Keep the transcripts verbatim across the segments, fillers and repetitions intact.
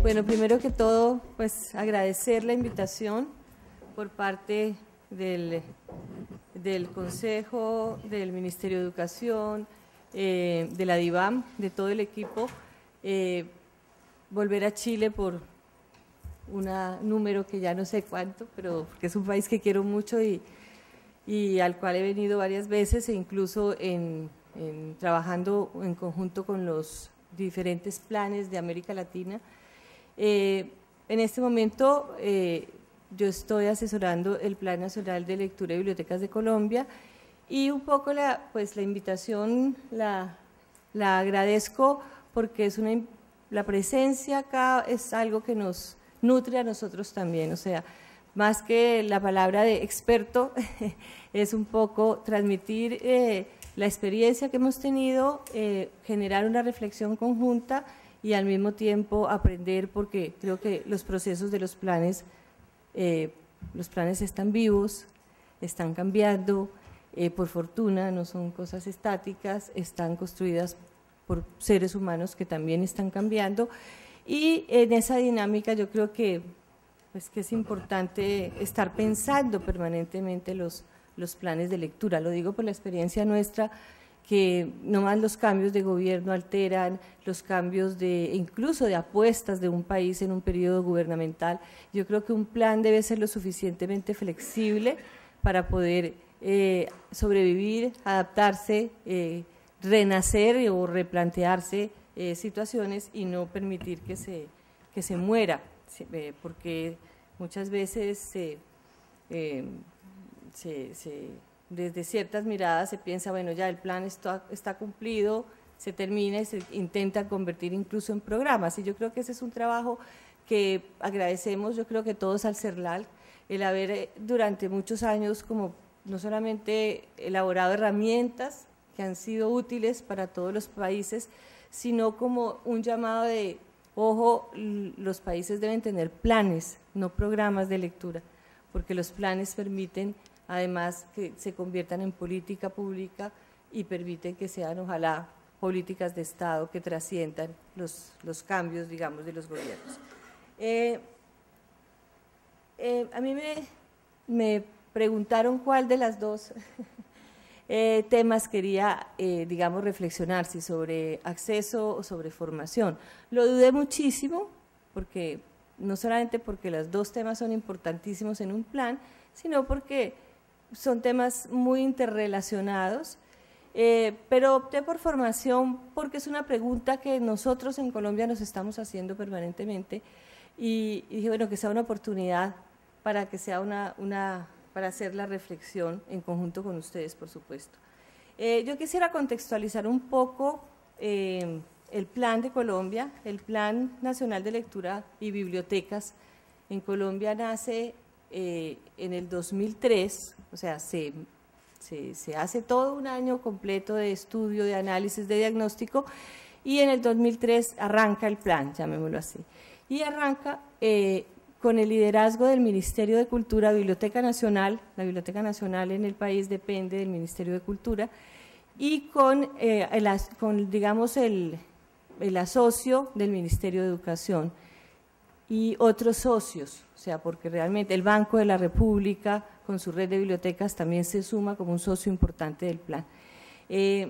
Bueno, primero que todo, pues agradecer la invitación por parte del, del Consejo, del Ministerio de Educación, eh, de la DIVAM, de todo el equipo, eh, volver a Chile por un número que ya no sé cuánto, pero porque es un país que quiero mucho y, y al cual he venido varias veces e incluso en, en, trabajando en conjunto con los diferentes planes de América Latina. Eh, en este momento eh, yo estoy asesorando el Plan Nacional de Lectura y Bibliotecas de Colombia y un poco la, pues, la invitación la, la agradezco porque es una, la presencia acá es algo que nos nutre a nosotros también, o sea, más que la palabra de experto, es un poco transmitir eh, la experiencia que hemos tenido, eh, generar una reflexión conjunta y al mismo tiempo aprender, porque creo que los procesos de los planes, eh, los planes están vivos, están cambiando, eh, por fortuna no son cosas estáticas, están construidas por seres humanos que también están cambiando. Y en esa dinámica yo creo que, pues, que es importante estar pensando permanentemente los, los planes de lectura. Lo digo por la experiencia nuestra, que no más los cambios de gobierno alteran, los cambios de incluso de apuestas de un país en un periodo gubernamental. Yo creo que un plan debe ser lo suficientemente flexible para poder eh, sobrevivir, adaptarse, eh, renacer o replantearse Eh, situaciones y no permitir que se, que se muera, eh, porque muchas veces eh, eh, se, se, desde ciertas miradas se piensa, bueno, ya el plan está, está cumplido, se termina y se intenta convertir incluso en programas, y yo creo que ese es un trabajo que agradecemos, yo creo que todos al CERLAL, el haber eh, durante muchos años como no solamente elaborado herramientas que han sido útiles para todos los países, sino como un llamado de, ojo, los países deben tener planes, no programas de lectura, porque los planes permiten además que se conviertan en política pública y permiten que sean, ojalá, políticas de Estado que trasciendan los, los cambios, digamos, de los gobiernos. Eh, eh, a mí me, me preguntaron cuál de las dos Eh, temas quería, eh, digamos, reflexionar, si sobre acceso o sobre formación. Lo dudé muchísimo, porque no solamente porque los dos temas son importantísimos en un plan, sino porque son temas muy interrelacionados, eh, pero opté por formación porque es una pregunta que nosotros en Colombia nos estamos haciendo permanentemente y, y dije, bueno, que sea una oportunidad para que sea una… una para hacer la reflexión en conjunto con ustedes, por supuesto. Eh, yo quisiera contextualizar un poco eh, el plan de Colombia, el Plan Nacional de Lectura y Bibliotecas. En Colombia nace eh, en el dos mil tres, o sea, se, se, se hace todo un año completo de estudio, de análisis, de diagnóstico, y en el dos mil tres arranca el plan, llamémoslo así. Y arranca… Eh, con el liderazgo del Ministerio de Cultura, Biblioteca Nacional, la Biblioteca Nacional en el país depende del Ministerio de Cultura, y con, eh, el, con digamos, el, el asocio del Ministerio de Educación y otros socios, o sea, porque realmente el Banco de la República, con su red de bibliotecas, también se suma como un socio importante del plan. Eh,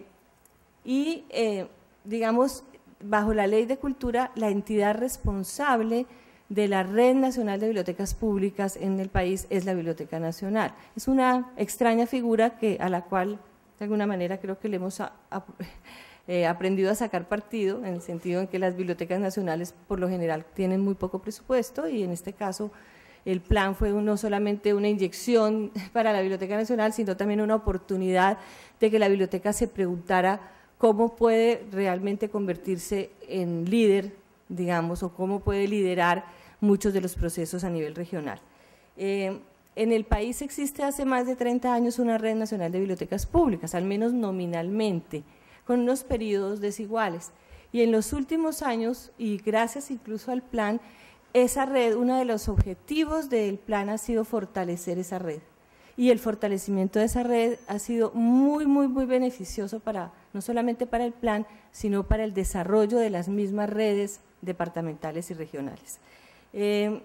y, eh, digamos, bajo la Ley de Cultura, la entidad responsable de la Red Nacional de Bibliotecas Públicas en el país es la Biblioteca Nacional. Es una extraña figura que, a la cual, de alguna manera, creo que le hemos a, a, eh, aprendido a sacar partido, en el sentido en que las bibliotecas nacionales, por lo general, tienen muy poco presupuesto, y en este caso, el plan fue no solamente una inyección para la Biblioteca Nacional, sino también una oportunidad de que la biblioteca se preguntara cómo puede realmente convertirse en líder, digamos, o cómo puede liderar muchos de los procesos a nivel regional. Eh, en el país existe hace más de treinta años una Red Nacional de Bibliotecas Públicas, al menos nominalmente, con unos periodos desiguales. Y en los últimos años, y gracias incluso al plan, esa red, uno de los objetivos del plan ha sido fortalecer esa red. Y el fortalecimiento de esa red ha sido muy, muy, muy beneficioso para, no solamente para el plan, sino para el desarrollo de las mismas redes departamentales y regionales. Eh,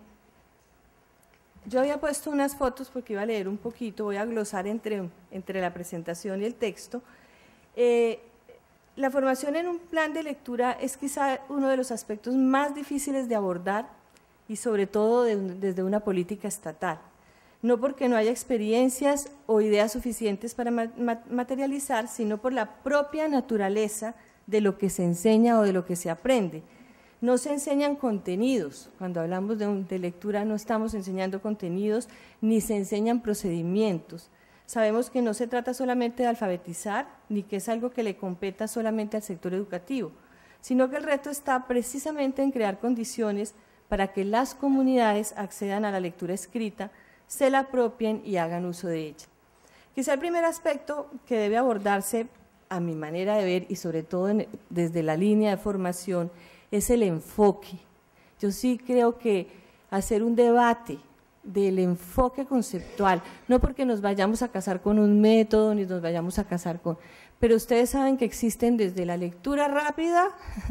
yo había puesto unas fotos porque iba a leer un poquito, voy a glosar entre, entre la presentación y el texto. Eh, la formación en un plan de lectura es quizá uno de los aspectos más difíciles de abordar y sobre todo de, desde una política estatal. No porque no haya experiencias o ideas suficientes para materializar, sino por la propia naturaleza de lo que se enseña o de lo que se aprende. No se enseñan contenidos, cuando hablamos de, un, de lectura no estamos enseñando contenidos, ni se enseñan procedimientos. Sabemos que no se trata solamente de alfabetizar, ni que es algo que le competa solamente al sector educativo, sino que el reto está precisamente en crear condiciones para que las comunidades accedan a la lectura escrita, se la apropien y hagan uso de ella. Quizá el primer aspecto que debe abordarse, a mi manera de ver, y sobre todo en, desde la línea de formación, es el enfoque. Yo sí creo que hacer un debate del enfoque conceptual, no porque nos vayamos a casar con un método, ni nos vayamos a casar con… Pero ustedes saben que existen desde la lectura rápida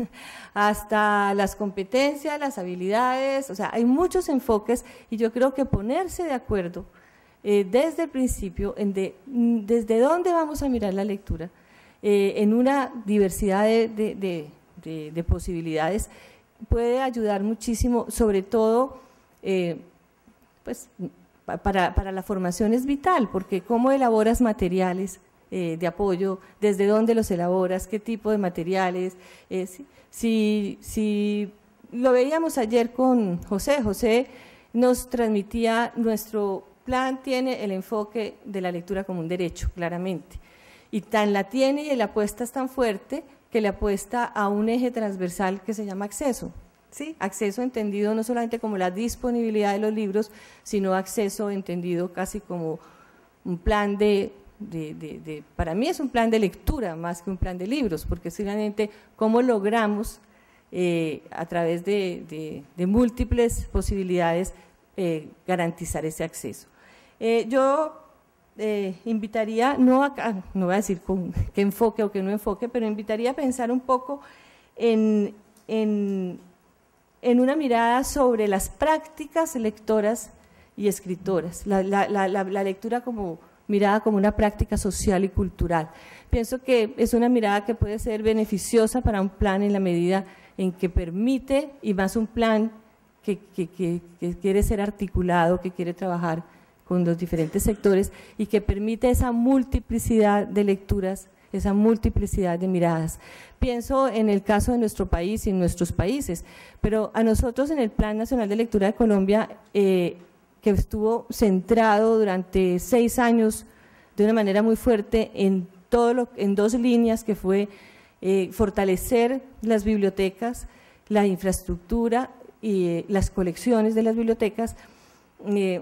hasta las competencias, las habilidades, o sea, hay muchos enfoques y yo creo que ponerse de acuerdo eh, desde el principio, en de, desde dónde vamos a mirar la lectura, eh, en una diversidad de, de, de, de, de posibilidades, puede ayudar muchísimo, sobre todo, eh, pues, para, para la formación es vital, porque cómo elaboras materiales Eh, de apoyo, desde dónde los elaboras, qué tipo de materiales, eh, si, si, si lo veíamos ayer con José, José nos transmitía, nuestro plan tiene el enfoque de la lectura como un derecho, claramente, y tan la tiene y la apuesta es tan fuerte que le apuesta a un eje transversal que se llama acceso, ¿sí? Acceso entendido no solamente como la disponibilidad de los libros, sino acceso entendido casi como un plan de De, de, de, para mí es un plan de lectura más que un plan de libros, porque simplemente cómo logramos eh, a través de, de, de múltiples posibilidades eh, garantizar ese acceso. Eh, yo eh, invitaría, no, a, no voy a decir con qué enfoque o qué no enfoque, pero invitaría a pensar un poco en, en, en una mirada sobre las prácticas lectoras y escritoras, la, la, la, la, la lectura como mirada como una práctica social y cultural. Pienso que es una mirada que puede ser beneficiosa para un plan en la medida en que permite, y más un plan que, que, que, que quiere ser articulado, que quiere trabajar con los diferentes sectores y que permite esa multiplicidad de lecturas, esa multiplicidad de miradas. Pienso en el caso de nuestro país y en nuestros países, pero a nosotros en el Plan Nacional de Lectura de Colombia, eh, que estuvo centrado durante seis años de una manera muy fuerte en, todo lo, en dos líneas, que fue eh, fortalecer las bibliotecas, la infraestructura y eh, las colecciones de las bibliotecas. Eh,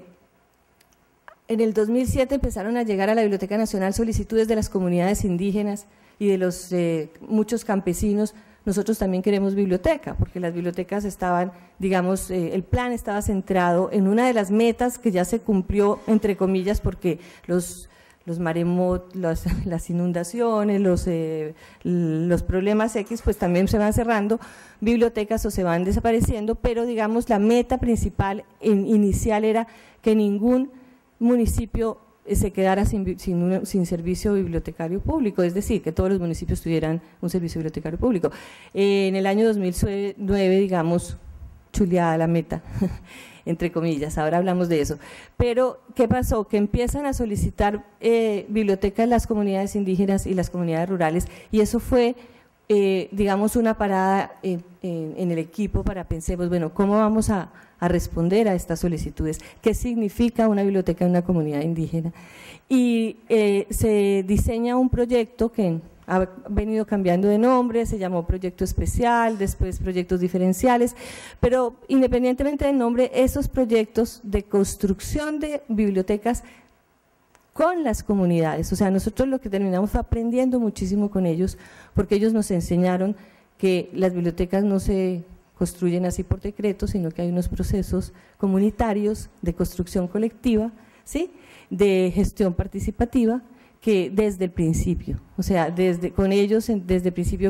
en el dos mil siete empezaron a llegar a la Biblioteca Nacional solicitudes de las comunidades indígenas y de los eh, muchos campesinos. Nosotros también queremos biblioteca, porque las bibliotecas estaban, digamos, eh, el plan estaba centrado en una de las metas que ya se cumplió, entre comillas, porque los, los maremotos, las, las inundaciones, los, eh, los problemas X, pues también se van cerrando bibliotecas o se van desapareciendo, pero digamos la meta principal en, inicial era que ningún municipio se quedara sin, sin, un, sin servicio bibliotecario público, es decir, que todos los municipios tuvieran un servicio bibliotecario público. Eh, en el año dos mil nueve, digamos, chuleada la meta, entre comillas, ahora hablamos de eso. Pero, ¿qué pasó? Que empiezan a solicitar eh, bibliotecas las comunidades indígenas y las comunidades rurales, y eso fue, eh, digamos, una parada en, en, en el equipo para pensemos, bueno, ¿cómo vamos a a responder a estas solicitudes? ¿Qué significa una biblioteca en una comunidad indígena? Y eh, se diseña un proyecto que ha venido cambiando de nombre, se llamó Proyecto Especial, después Proyectos Diferenciales, pero independientemente del nombre, esos proyectos de construcción de bibliotecas con las comunidades, o sea, nosotros lo que terminamos fue aprendiendo muchísimo con ellos, porque ellos nos enseñaron que las bibliotecas no se construyen así por decreto, sino que hay unos procesos comunitarios de construcción colectiva, ¿sí?, de gestión participativa, que desde el principio, o sea, desde con ellos desde el principio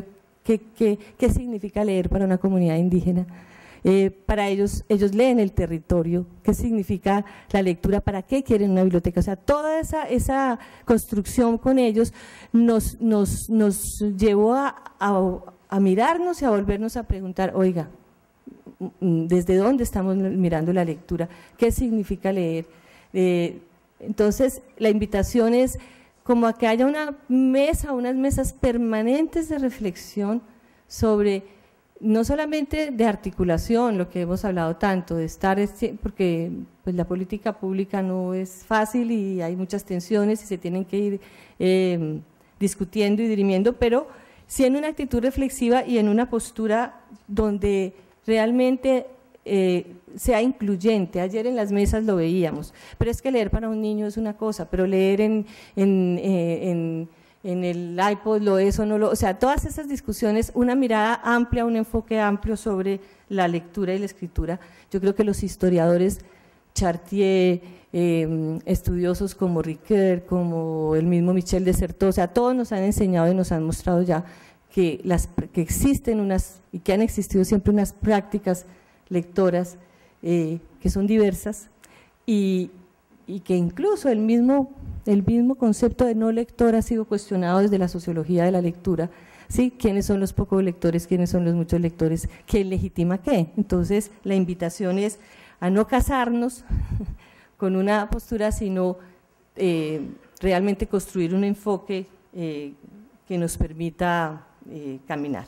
¿Qué, qué, qué significa leer para una comunidad indígena? Eh, para ellos, ellos leen el territorio, qué significa la lectura, para qué quieren una biblioteca, o sea, toda esa, esa construcción con ellos nos, nos, nos llevó a, a, a mirarnos y a volvernos a preguntar, oiga, ¿desde dónde estamos mirando la lectura? ¿Qué significa leer? Eh, entonces, la invitación es como a que haya una mesa, unas mesas permanentes de reflexión sobre no solamente de articulación, lo que hemos hablado tanto, de estar, porque pues la política pública no es fácil y hay muchas tensiones y se tienen que ir eh, discutiendo y dirimiendo, pero sí en una actitud reflexiva y en una postura donde realmente eh, sea incluyente. Ayer en las mesas lo veíamos, pero es que leer para un niño es una cosa, pero leer en… en, eh, en en el iPod lo es o no lo, o sea, todas esas discusiones, una mirada amplia, un enfoque amplio sobre la lectura y la escritura. Yo creo que los historiadores, Chartier, eh, estudiosos como Ricoeur, como el mismo Michel de Certeau, o sea, todos nos han enseñado y nos han mostrado ya que, las, que existen unas, y que han existido siempre unas prácticas lectoras eh, que son diversas y, y que incluso el mismo… El mismo concepto de no lector ha sido cuestionado desde la sociología de la lectura, ¿sí? ¿Quiénes son los pocos lectores? ¿Quiénes son los muchos lectores? ¿Quién legitima qué? Entonces, la invitación es a no casarnos con una postura, sino eh, realmente construir un enfoque eh, que nos permita eh, caminar.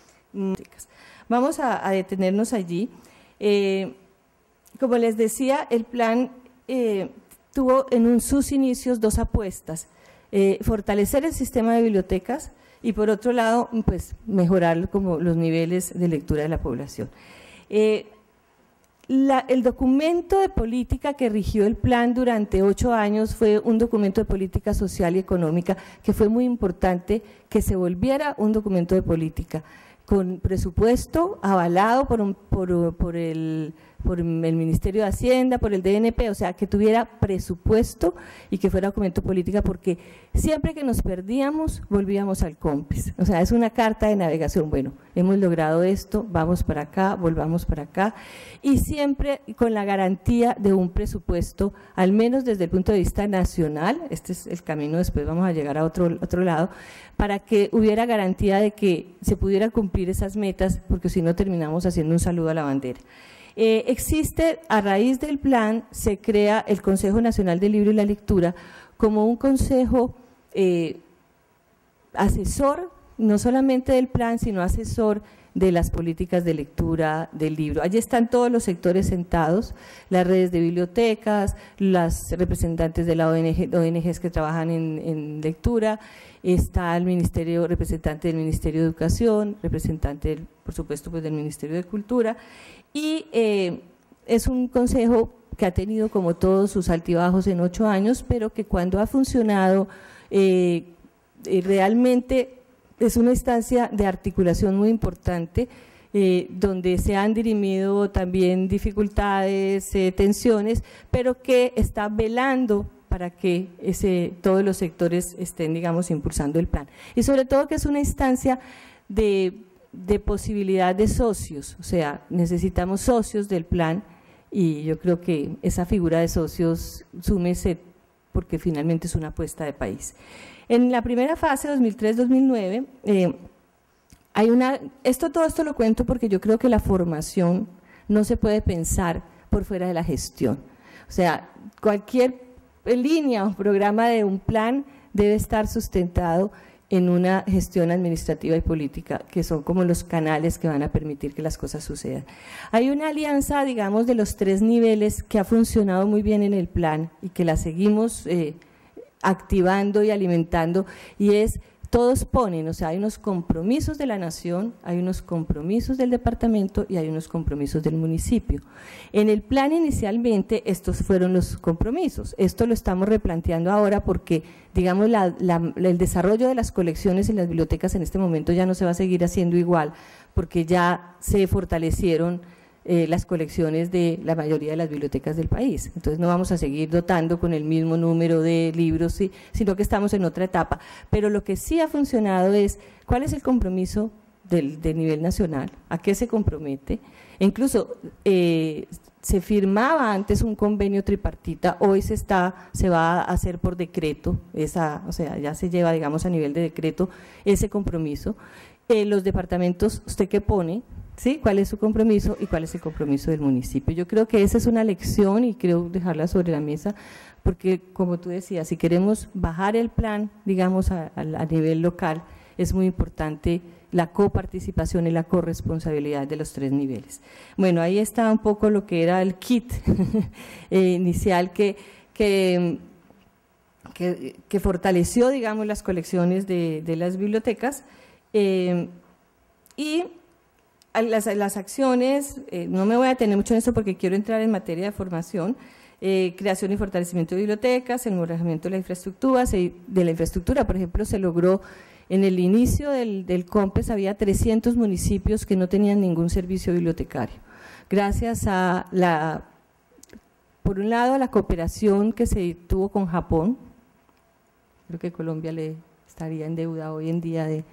Vamos a, a detenernos allí. Eh, como les decía, el plan… Eh, tuvo en un, sus inicios dos apuestas, eh, fortalecer el sistema de bibliotecas y por otro lado, pues mejorar como los niveles de lectura de la población. Eh, la, el documento de política que rigió el plan durante ocho años fue un documento de política social y económica que fue muy importante que se volviera un documento de política, con presupuesto avalado por, un, por, por el… por el Ministerio de Hacienda, por el D N P, o sea, que tuviera presupuesto y que fuera documento política, porque siempre que nos perdíamos, volvíamos al COMPES, o sea, es una carta de navegación, bueno, hemos logrado esto, vamos para acá, volvamos para acá, y siempre con la garantía de un presupuesto, al menos desde el punto de vista nacional, este es el camino, después vamos a llegar a otro, otro lado, para que hubiera garantía de que se pudiera cumplir esas metas, porque si no terminamos haciendo un saludo a la bandera. Eh, existe, a raíz del plan, se crea el Consejo Nacional del Libro y la Lectura como un consejo eh, asesor, no solamente del plan, sino asesor de las políticas de lectura del libro. Allí están todos los sectores sentados, las redes de bibliotecas, las representantes de la O N G, O N Ges que trabajan en, en lectura, está el ministerio, representante del Ministerio de Educación, representante, del, por supuesto, pues del Ministerio de Cultura, y eh, es un consejo que ha tenido como todos sus altibajos en ocho años, pero que cuando ha funcionado eh, eh, realmente es una instancia de articulación muy importante, eh, donde se han dirimido también dificultades, eh, tensiones, pero que está velando para que ese, todos los sectores estén, digamos, impulsando el plan. Y sobre todo que es una instancia de, de posibilidad de socios, o sea, necesitamos socios del plan y yo creo que esa figura de socios súmese porque finalmente es una apuesta de país. En la primera fase, dos mil tres a dos mil nueve, eh, hay una, esto, todo esto lo cuento porque yo creo que la formación no se puede pensar por fuera de la gestión. O sea, cualquier línea o programa de un plan debe estar sustentado en una gestión administrativa y política, que son como los canales que van a permitir que las cosas sucedan. Hay una alianza, digamos, de los tres niveles que ha funcionado muy bien en el plan y que la seguimos eh, activando y alimentando, y es, todos ponen, o sea, hay unos compromisos de la nación, hay unos compromisos del departamento y hay unos compromisos del municipio. En el plan inicialmente estos fueron los compromisos, esto lo estamos replanteando ahora porque, digamos, la, la, el desarrollo de las colecciones en las bibliotecas en este momento ya no se va a seguir haciendo igual, porque ya se fortalecieron Eh, las colecciones de la mayoría de las bibliotecas del país. Entonces no vamos a seguir dotando con el mismo número de libros, sí, sino que estamos en otra etapa. Pero lo que sí ha funcionado es, ¿cuál es el compromiso del, del nivel nacional, ¿a qué se compromete? Incluso eh, se firmaba antes un convenio tripartita, hoy se está, se va a hacer por decreto, esa, o sea, ya se lleva, digamos, a nivel de decreto ese compromiso. Eh, los departamentos, ¿usted qué pone? ¿Sí? ¿Cuál es su compromiso y cuál es el compromiso del municipio? Yo creo que esa es una lección y creo dejarla sobre la mesa, porque como tú decías, si queremos bajar el plan, digamos, a, a, a nivel local, es muy importante la coparticipación y la corresponsabilidad de los tres niveles. Bueno, ahí está un poco lo que era el kit eh, inicial que, que, que, que fortaleció, digamos, las colecciones de, de las bibliotecas eh, y las, las acciones, eh, no me voy a detener mucho en eso porque quiero entrar en materia de formación, eh, creación y fortalecimiento de bibliotecas, el mejoramiento de la infraestructura, se, de la infraestructura, por ejemplo, se logró. En el inicio del, del COMPES había trescientos municipios que no tenían ningún servicio bibliotecario. Gracias a la, por un lado, a la cooperación que se tuvo con Japón, creo que Colombia le estaría en deuda hoy en día de,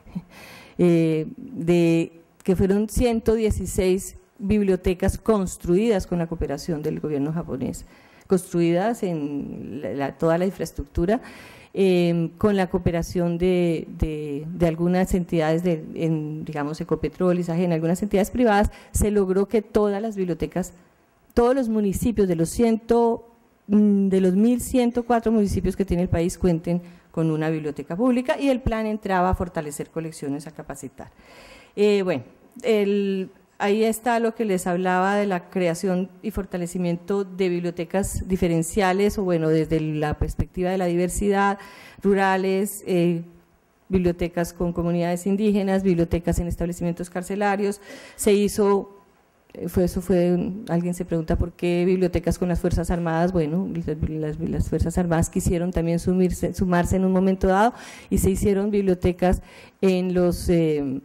eh, de que fueron ciento dieciséis bibliotecas construidas con la cooperación del gobierno japonés, construidas en la, la, toda la infraestructura. Eh, con la cooperación de, de, de algunas entidades, de, en, digamos, Ecopetrol, Isagen, algunas entidades privadas, se logró que todas las bibliotecas, todos los municipios de los, ciento, de los mil ciento cuatro municipios que tiene el país cuenten con una biblioteca pública y el plan entraba a fortalecer colecciones, a capacitar. Eh, bueno, el… Ahí está lo que les hablaba de la creación y fortalecimiento de bibliotecas diferenciales o bueno, desde la perspectiva de la diversidad, rurales, eh, bibliotecas con comunidades indígenas, bibliotecas en establecimientos carcelarios. Se hizo, fue, eso fue, alguien se pregunta por qué bibliotecas con las Fuerzas Armadas. Bueno, las, las Fuerzas Armadas quisieron también sumirse, sumarse en un momento dado y se hicieron bibliotecas en los… Eh,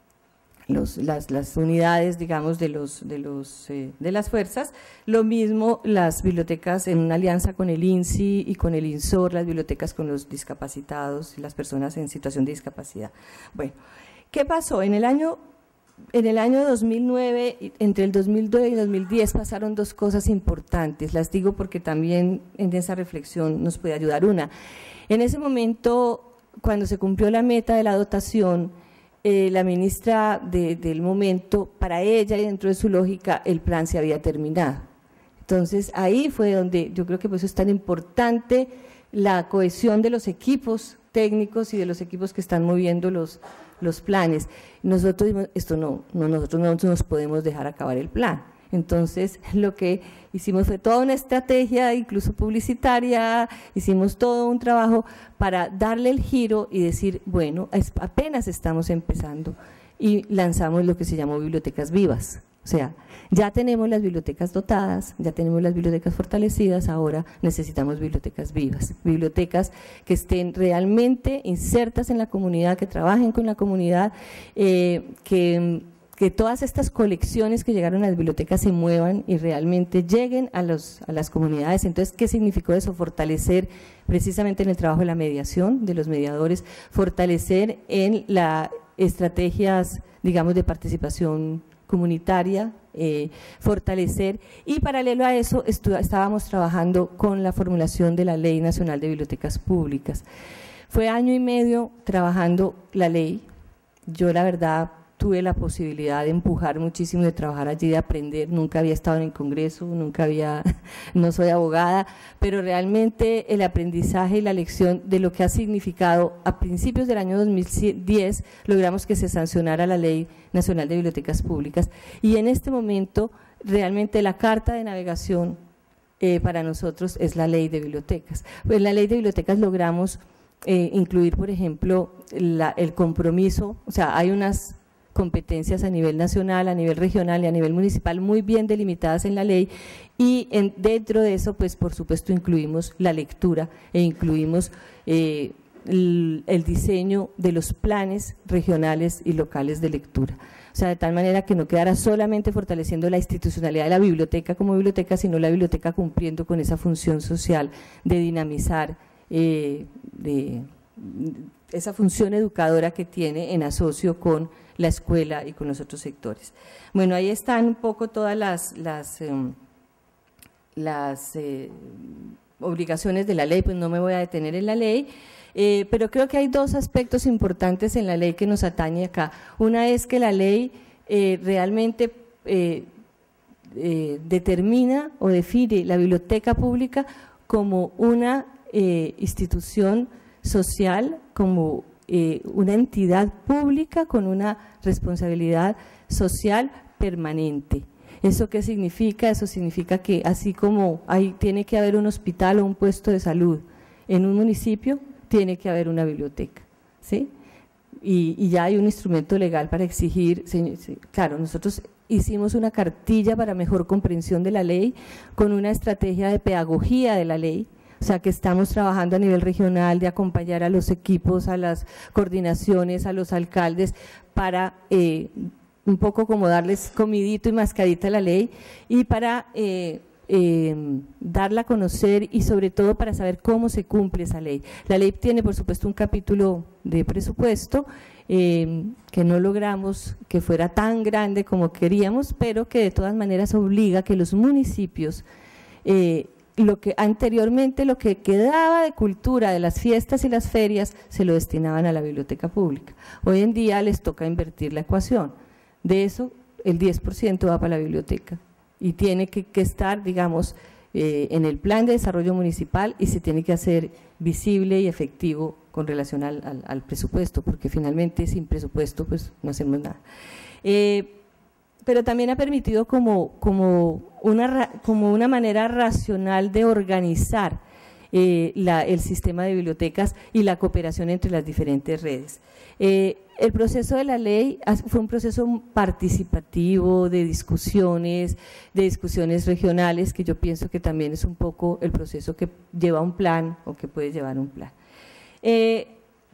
Los, las, las unidades, digamos, de, los, de, los, eh, de las fuerzas, lo mismo las bibliotecas en una alianza con el INSI y con el INSOR, las bibliotecas con los discapacitados y las personas en situación de discapacidad. Bueno, ¿qué pasó? En el año, en el año dos mil nueve, entre el dos mil nueve y dos mil diez pasaron dos cosas importantes, las digo porque también en esa reflexión nos puede ayudar. Una, en ese momento, cuando se cumplió la meta de la dotación, Eh, la ministra de, del momento, para ella y dentro de su lógica, el plan se había terminado. Entonces, ahí fue donde yo creo que por eso es tan importante la cohesión de los equipos técnicos y de los equipos que están moviendo los, los planes. Nosotros dijimos, esto no, no, nosotros no nos podemos dejar acabar el plan. Entonces, lo que hicimos fue toda una estrategia, incluso publicitaria, hicimos todo un trabajo para darle el giro y decir, bueno, es, apenas estamos empezando y lanzamos lo que se llamó bibliotecas vivas. O sea, ya tenemos las bibliotecas dotadas, ya tenemos las bibliotecas fortalecidas, ahora necesitamos bibliotecas vivas, bibliotecas que estén realmente insertas en la comunidad, que trabajen con la comunidad, eh, que… que todas estas colecciones que llegaron a las bibliotecas se muevan y realmente lleguen a, los, a las comunidades. Entonces, ¿qué significó eso? Fortalecer precisamente en el trabajo de la mediación, de los mediadores, fortalecer en las estrategias, digamos, de participación comunitaria, eh, fortalecer, y paralelo a eso estábamos trabajando con la formulación de la Ley Nacional de Bibliotecas Públicas. Fue año y medio trabajando la ley, yo la verdad tuve la posibilidad de empujar muchísimo, de trabajar allí, de aprender, nunca había estado en el Congreso, nunca había, no soy abogada, pero realmente el aprendizaje y la lección de lo que ha significado, a principios del año dos mil diez logramos que se sancionara la Ley Nacional de Bibliotecas Públicas y en este momento realmente la carta de navegación eh, para nosotros es la Ley de Bibliotecas. Pues en la Ley de Bibliotecas logramos eh, incluir, por ejemplo, la, el compromiso, o sea, hay unas competencias a nivel nacional, a nivel regional y a nivel municipal muy bien delimitadas en la ley y en, dentro de eso pues por supuesto incluimos la lectura e incluimos eh, el, el diseño de los planes regionales y locales de lectura. O sea, de tal manera que no quedara solamente fortaleciendo la institucionalidad de la biblioteca como biblioteca, sino la biblioteca cumpliendo con esa función social de dinamizar, eh, de esa función educadora que tiene en asocio con la escuela y con los otros sectores. Bueno, ahí están un poco todas las, las, eh, las eh, obligaciones de la ley, pues no me voy a detener en la ley, eh, pero creo que hay dos aspectos importantes en la ley que nos atañe acá. Una es que la ley eh, realmente eh, eh, determina o define la biblioteca pública como una eh, institución social, como eh, una entidad pública con una responsabilidad social permanente. ¿Eso qué significa? Eso significa que así como hay, tiene que haber un hospital o un puesto de salud en un municipio, tiene que haber una biblioteca, ¿sí? Y, y ya hay un instrumento legal para exigir, claro, nosotros hicimos una cartilla para mejor comprensión de la ley con una estrategia de pedagogía de la ley. O sea, que estamos trabajando a nivel regional de acompañar a los equipos, a las coordinaciones, a los alcaldes, para eh, un poco como darles comidito y mascadita a la ley y para eh, eh, darla a conocer y sobre todo para saber cómo se cumple esa ley. La ley tiene, por supuesto, un capítulo de presupuesto eh, que no logramos que fuera tan grande como queríamos, pero que de todas maneras obliga a que los municipios eh, lo que anteriormente lo que quedaba de cultura de las fiestas y las ferias se lo destinaban a la biblioteca pública. Hoy en día les toca invertir la ecuación. De eso el diez por ciento va para la biblioteca y tiene que, que estar, digamos, eh, en el plan de desarrollo municipal y se tiene que hacer visible y efectivo con relación al, al, al presupuesto, porque finalmente sin presupuesto pues no hacemos nada. Eh, pero también ha permitido como, como, una, como una manera racional de organizar eh, la, el sistema de bibliotecas y la cooperación entre las diferentes redes. Eh, el proceso de la ley fue un proceso participativo de discusiones, de discusiones regionales, que yo pienso que también es un poco el proceso que lleva un plan o que puede llevar un plan. Eh,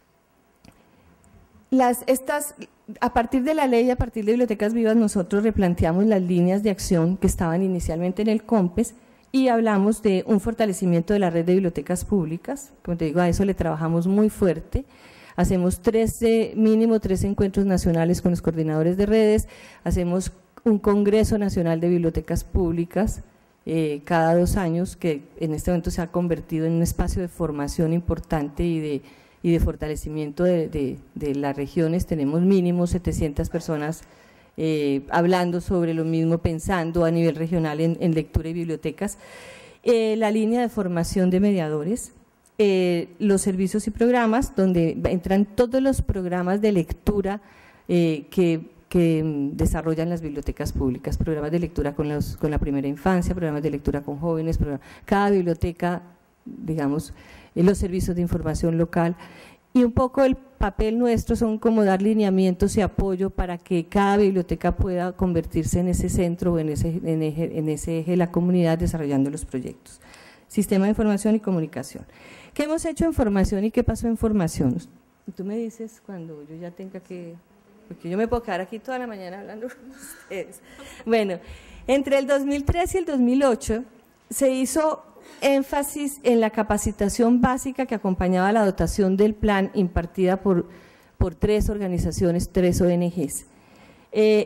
las, estas… A partir de la ley, a partir de Bibliotecas Vivas, nosotros replanteamos las líneas de acción que estaban inicialmente en el COMPES y hablamos de un fortalecimiento de la red de bibliotecas públicas. Como te digo, a eso le trabajamos muy fuerte. Hacemos tres, mínimo tres encuentros nacionales con los coordinadores de redes, hacemos un Congreso Nacional de Bibliotecas Públicas eh, cada dos años, que en este momento se ha convertido en un espacio de formación importante y de y de fortalecimiento de, de, de las regiones. Tenemos mínimo setecientas personas eh, hablando sobre lo mismo, pensando a nivel regional en, en lectura y bibliotecas. Eh, la línea de formación de mediadores, eh, los servicios y programas, donde entran todos los programas de lectura eh, que, que desarrollan las bibliotecas públicas, programas de lectura con, los, con la primera infancia, programas de lectura con jóvenes, programas, cada biblioteca, digamos, los servicios de información local, y un poco el papel nuestro son como dar lineamientos y apoyo para que cada biblioteca pueda convertirse en ese centro o en ese, en eje, en ese eje de la comunidad desarrollando los proyectos. Sistema de información y comunicación. ¿Qué hemos hecho en formación y qué pasó en formación? Tú me dices cuando yo ya tenga que… porque yo me puedo quedar aquí toda la mañana hablando con ustedes. Bueno, entre el dos mil tres y el dos mil ocho se hizo énfasis en la capacitación básica que acompañaba la dotación del plan impartida por, por tres organizaciones, tres O N Ges. Eh,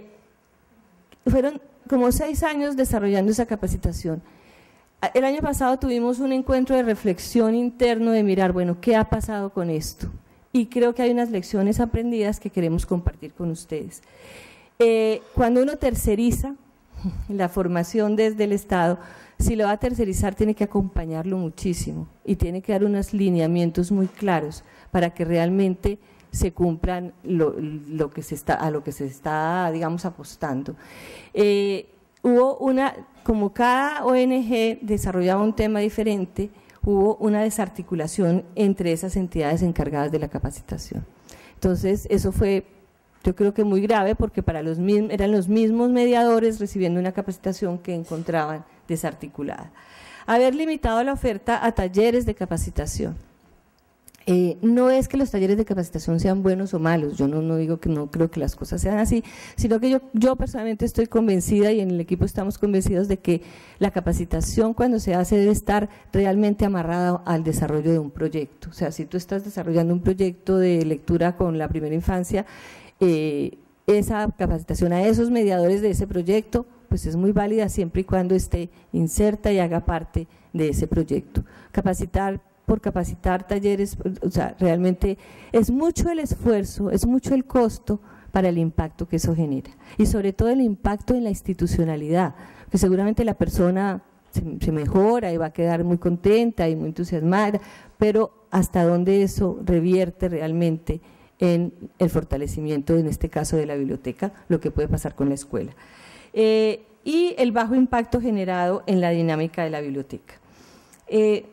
fueron como seis años desarrollando esa capacitación. El año pasado tuvimos un encuentro de reflexión interno de mirar, bueno, ¿qué ha pasado con esto? Y creo que hay unas lecciones aprendidas que queremos compartir con ustedes. Eh, cuando uno terceriza la formación desde el Estado, si lo va a tercerizar tiene que acompañarlo muchísimo y tiene que dar unos lineamientos muy claros para que realmente se cumplan lo, lo que se está, a lo que se está, digamos, apostando. Eh, hubo una, como cada O N Ge desarrollaba un tema diferente, hubo una desarticulación entre esas entidades encargadas de la capacitación. Entonces, eso fue, yo creo que muy grave, porque para los mismos, eran los mismos mediadores recibiendo una capacitación que encontraban desarticulada. Haber limitado la oferta a talleres de capacitación. Eh, no es que los talleres de capacitación sean buenos o malos, yo no, no digo que no creo que las cosas sean así, sino que yo, yo personalmente estoy convencida y en el equipo estamos convencidos de que la capacitación cuando se hace debe estar realmente amarrada al desarrollo de un proyecto. O sea, si tú estás desarrollando un proyecto de lectura con la primera infancia, eh, esa capacitación a esos mediadores de ese proyecto pues es muy válida siempre y cuando esté inserta y haga parte de ese proyecto. Capacitar por capacitar talleres, o sea, realmente es mucho el esfuerzo, es mucho el costo para el impacto que eso genera y sobre todo el impacto en la institucionalidad, que seguramente la persona se, se mejora y va a quedar muy contenta y muy entusiasmada, pero hasta dónde eso revierte realmente en el fortalecimiento, en este caso de la biblioteca, lo que puede pasar con la escuela. Eh, y el bajo impacto generado en la dinámica de la biblioteca. Eh,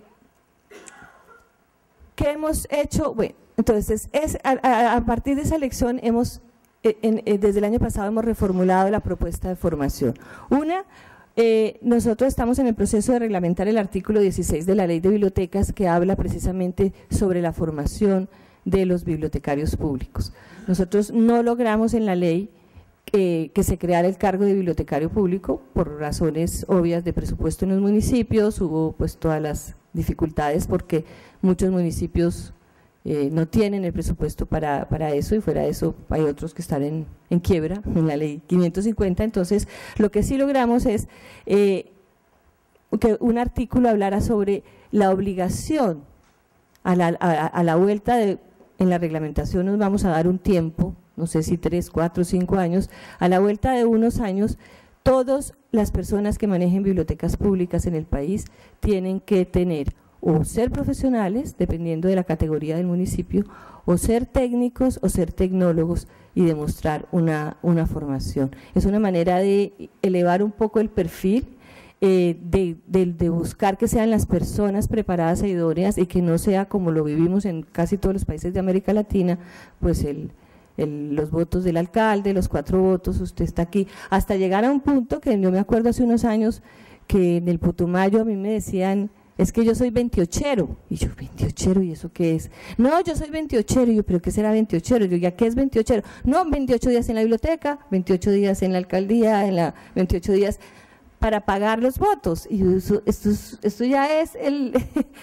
¿Qué hemos hecho? Bueno, entonces, es, a, a partir de esa lección, hemos, en, en, desde el año pasado hemos reformulado la propuesta de formación. Una, eh, nosotros estamos en el proceso de reglamentar el artículo dieciséis de la Ley de Bibliotecas que habla precisamente sobre la formación de los bibliotecarios públicos. Nosotros no logramos en la ley eh, que se creara el cargo de bibliotecario público por razones obvias de presupuesto en los municipios, hubo pues todas las dificultades porque muchos municipios eh, no tienen el presupuesto para, para eso y fuera de eso hay otros que están en, en quiebra en la ley quinientos cincuenta, entonces lo que sí logramos es eh, que un artículo hablara sobre la obligación a la, a, a la vuelta de, en la reglamentación nos vamos a dar un tiempo, no sé si tres, cuatro, cinco años, a la vuelta de unos años todas las personas que manejen bibliotecas públicas en el país tienen que tener o ser profesionales, dependiendo de la categoría del municipio, o ser técnicos o ser tecnólogos y demostrar una, una formación. Es una manera de elevar un poco el perfil, eh, de, de, de buscar que sean las personas preparadas e idóneas y que no sea como lo vivimos en casi todos los países de América Latina, pues el El, los votos del alcalde, los cuatro votos, usted está aquí, hasta llegar a un punto que yo me acuerdo hace unos años que en el Putumayo a mí me decían, es que yo soy veintiochero, y yo, veintiochero, ¿y eso qué es? No, yo soy veintiochero, y yo, ¿pero qué será veintiochero? Yo, ¿ya qué es veintiochero? No, veintiocho días en la biblioteca, veintiocho días en la alcaldía, en la veintiocho días para pagar los votos, y eso, esto, esto ya es el,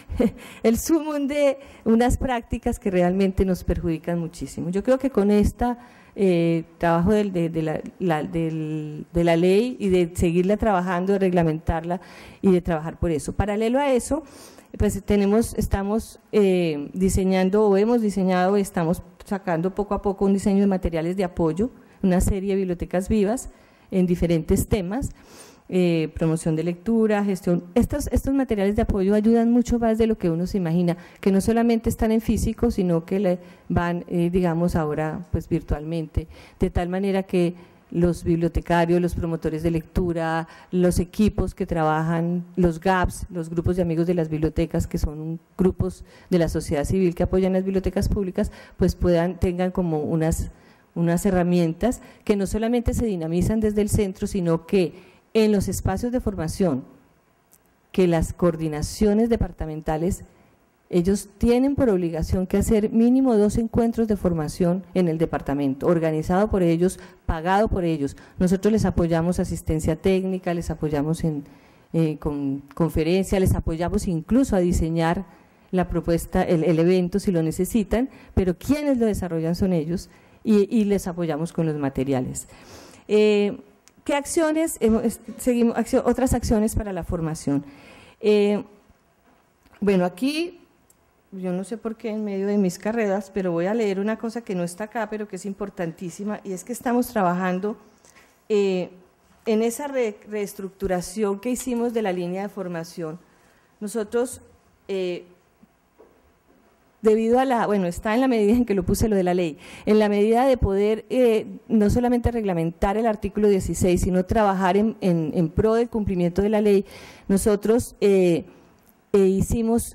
el sumum de unas prácticas que realmente nos perjudican muchísimo. Yo creo que con este eh, trabajo del, de, de, la, la, del, de la ley y de seguirla trabajando, de reglamentarla y de trabajar por eso. Paralelo a eso, pues tenemos, estamos eh, diseñando o hemos diseñado, estamos sacando poco a poco un diseño de materiales de apoyo, una serie de bibliotecas vivas en diferentes temas. Eh, promoción de lectura, gestión, estos, estos materiales de apoyo ayudan mucho más de lo que uno se imagina, que no solamente están en físico, sino que le van, eh, digamos, ahora pues virtualmente, de tal manera que los bibliotecarios, los promotores de lectura, los equipos que trabajan, los GAPS, los grupos de amigos de las bibliotecas, que son grupos de la sociedad civil que apoyan las bibliotecas públicas, pues puedan, tengan como unas, unas herramientas que no solamente se dinamizan desde el centro, sino que en los espacios de formación, que las coordinaciones departamentales, ellos tienen por obligación que hacer mínimo dos encuentros de formación en el departamento, organizado por ellos, pagado por ellos. Nosotros les apoyamos asistencia técnica, les apoyamos en, eh, con conferencia, les apoyamos incluso a diseñar la propuesta, el, el evento si lo necesitan, pero quienes lo desarrollan son ellos y, y les apoyamos con los materiales. Eh, ¿Qué acciones? Hemos, seguimos, acción, otras acciones para la formación. Eh, bueno, aquí, yo no sé por qué en medio de mis carreras, pero voy a leer una cosa que no está acá, pero que es importantísima, y es que estamos trabajando eh, en esa re, reestructuración que hicimos de la línea de formación. Nosotros, eh, debido a la, bueno, está en la medida en que lo puse lo de la ley, en la medida de poder eh, no solamente reglamentar el artículo dieciséis, sino trabajar en, en, en pro del cumplimiento de la ley, nosotros eh, eh, hicimos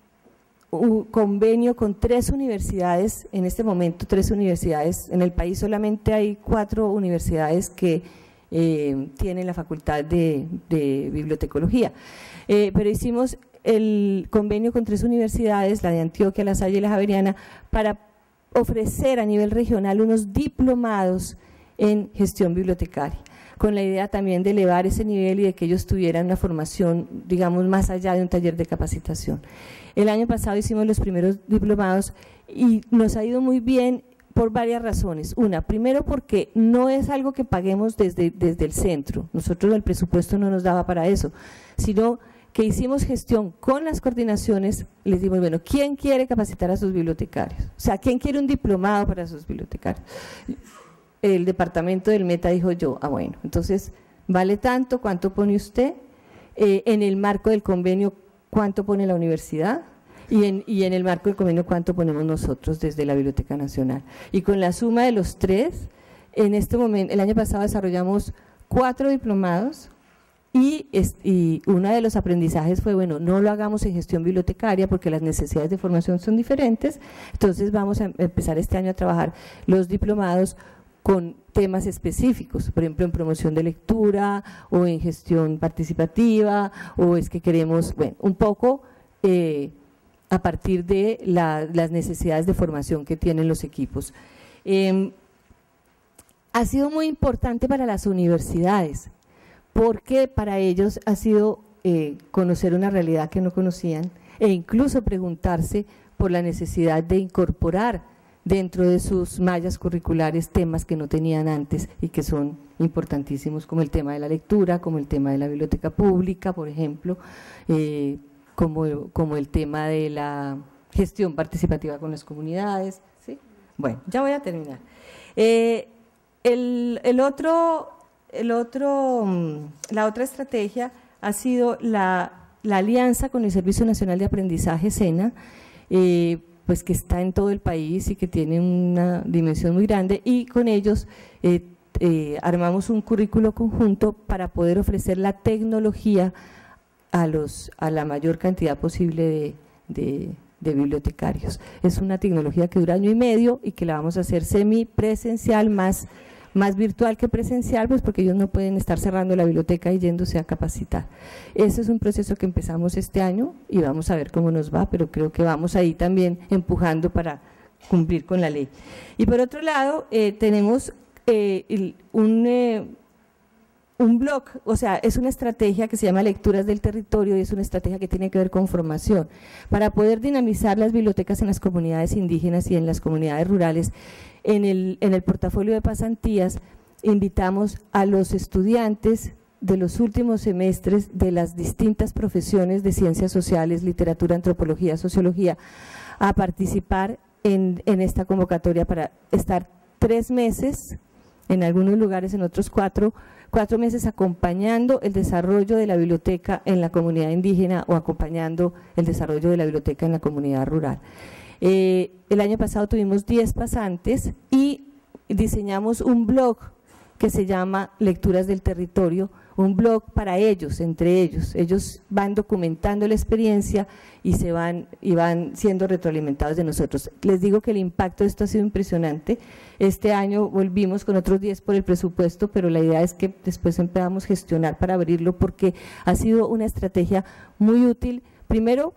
un convenio con tres universidades, en este momento tres universidades, en el país solamente hay cuatro universidades que eh, tienen la facultad de, de bibliotecología, eh, pero hicimos el convenio con tres universidades, la de Antioquia, La Salle y la Javeriana, para ofrecer a nivel regional unos diplomados en gestión bibliotecaria, con la idea también de elevar ese nivel y de que ellos tuvieran una formación, digamos, más allá de un taller de capacitación. El año pasado hicimos los primeros diplomados y nos ha ido muy bien por varias razones. Una, primero porque no es algo que paguemos desde, desde el centro, nosotros el presupuesto no nos daba para eso, sino que hicimos gestión con las coordinaciones, les dimos, bueno, ¿quién quiere capacitar a sus bibliotecarios? O sea, ¿quién quiere un diplomado para sus bibliotecarios? El departamento del Meta dijo yo, ah bueno, entonces, ¿vale tanto? ¿Cuánto pone usted? Eh, en el marco del convenio, ¿cuánto pone la universidad? Y en, y en el marco del convenio, ¿cuánto ponemos nosotros desde la Biblioteca Nacional? Y con la suma de los tres, en este momento, el año pasado desarrollamos cuatro diplomados, Y, y uno de los aprendizajes fue, bueno, no lo hagamos en gestión bibliotecaria porque las necesidades de formación son diferentes, entonces vamos a empezar este año a trabajar los diplomados con temas específicos, por ejemplo en promoción de lectura o en gestión participativa, o es que queremos, bueno, un poco eh, a partir de la, las necesidades de formación que tienen los equipos. Eh, ha sido muy importante para las universidades, porque para ellos ha sido eh, conocer una realidad que no conocían e incluso preguntarse por la necesidad de incorporar dentro de sus mallas curriculares temas que no tenían antes y que son importantísimos, como el tema de la lectura, como el tema de la biblioteca pública, por ejemplo, eh, como, como el tema de la gestión participativa con las comunidades, ¿sí? Bueno, ya voy a terminar. Eh, el, el otro… El otro, la otra estrategia ha sido la, la alianza con el Servicio Nacional de Aprendizaje, SENA, eh, pues que está en todo el país y que tiene una dimensión muy grande, y con ellos eh, eh, armamos un currículo conjunto para poder ofrecer la tecnología a, los, a la mayor cantidad posible de, de, de bibliotecarios. Es una tecnología que dura año y medio y que la vamos a hacer semipresencial más más virtual que presencial, pues porque ellos no pueden estar cerrando la biblioteca y yéndose a capacitar. Ese es un proceso que empezamos este año y vamos a ver cómo nos va, pero creo que vamos ahí también empujando para cumplir con la ley. Y por otro lado, eh, tenemos eh, el, un, eh, un blog, o sea, es una estrategia que se llama Lecturas del Territorio y es una estrategia que tiene que ver con formación, para poder dinamizar las bibliotecas en las comunidades indígenas y en las comunidades rurales. En el, en el portafolio de pasantías invitamos a los estudiantes de los últimos semestres de las distintas profesiones de ciencias sociales, literatura, antropología, sociología, a participar en, en esta convocatoria para estar tres meses, en algunos lugares, en otros cuatro, cuatro meses acompañando el desarrollo de la biblioteca en la comunidad indígena o acompañando el desarrollo de la biblioteca en la comunidad rural. Eh, el año pasado tuvimos diez pasantes y diseñamos un blog que se llama Lecturas del Territorio, un blog para ellos, entre ellos, ellos van documentando la experiencia y se van, y van siendo retroalimentados de nosotros. Les digo que el impacto de esto ha sido impresionante. Este año volvimos con otros diez por el presupuesto, pero la idea es que después empezamos a gestionar para abrirlo, porque ha sido una estrategia muy útil, primero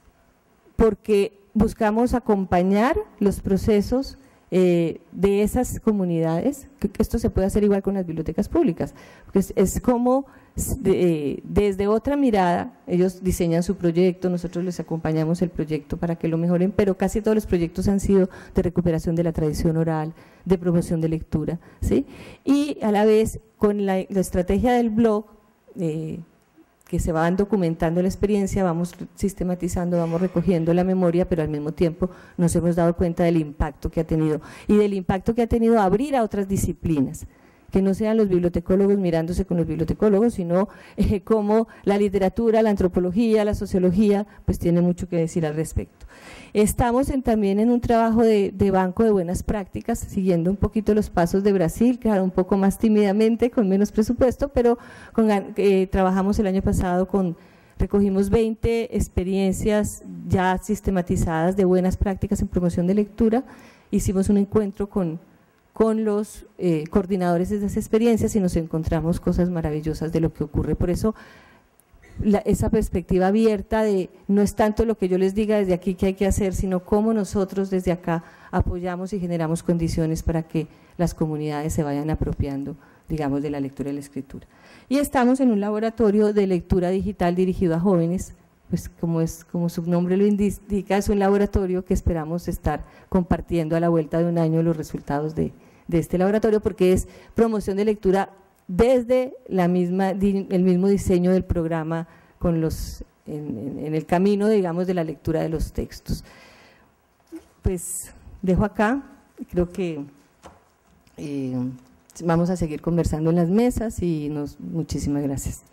porque buscamos acompañar los procesos eh, de esas comunidades, que esto se puede hacer igual con las bibliotecas públicas, porque es, es como de, desde otra mirada, ellos diseñan su proyecto, nosotros les acompañamos el proyecto para que lo mejoren, pero casi todos los proyectos han sido de recuperación de la tradición oral, de promoción de lectura, ¿sí? Y a la vez con la, la estrategia del blog, eh, que se van documentando la experiencia, vamos sistematizando, vamos recogiendo la memoria, pero al mismo tiempo nos hemos dado cuenta del impacto que ha tenido y del impacto que ha tenido abrir a otras disciplinas, que no sean los bibliotecólogos mirándose con los bibliotecólogos, sino eh, como la literatura, la antropología, la sociología, pues tiene mucho que decir al respecto. Estamos en, también en un trabajo de, de banco de buenas prácticas, siguiendo un poquito los pasos de Brasil, claro, un poco más tímidamente, con menos presupuesto, pero con, eh, trabajamos el año pasado con, recogimos veinte experiencias ya sistematizadas de buenas prácticas en promoción de lectura, hicimos un encuentro con con los eh, coordinadores de esas experiencias y nos encontramos cosas maravillosas de lo que ocurre. Por eso la, esa perspectiva abierta de no es tanto lo que yo les diga desde aquí que hay que hacer, sino cómo nosotros desde acá apoyamos y generamos condiciones para que las comunidades se vayan apropiando, digamos, de la lectura y la escritura. Y estamos en un laboratorio de lectura digital dirigido a jóvenes, pues como, es, como su nombre lo indica, es un laboratorio que esperamos estar compartiendo a la vuelta de un año los resultados de, de este laboratorio, porque es promoción de lectura desde la misma, el mismo diseño del programa con los, en, en el camino, digamos, de la lectura de los textos. Pues dejo acá, creo que eh, vamos a seguir conversando en las mesas y nos, muchísimas gracias.